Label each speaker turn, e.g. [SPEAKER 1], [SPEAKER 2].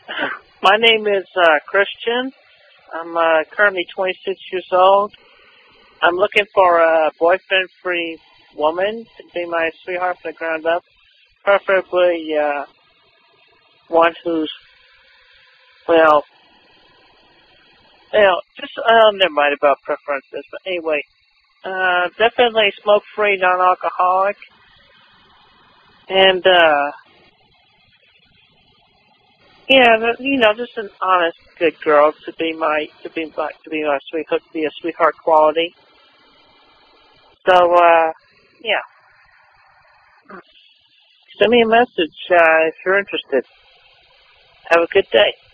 [SPEAKER 1] My name is Christian. I'm currently 26 years old. I'm looking for a boyfriend-free woman to be my sweetheart from the ground up. Preferably one who's, well, just, never mind about preferences. But anyway, definitely smoke-free, non-alcoholic. And, yeah, just an honest, good girl to be my sweetheart quality. So, yeah. Send me a message if you're interested. Have a good day.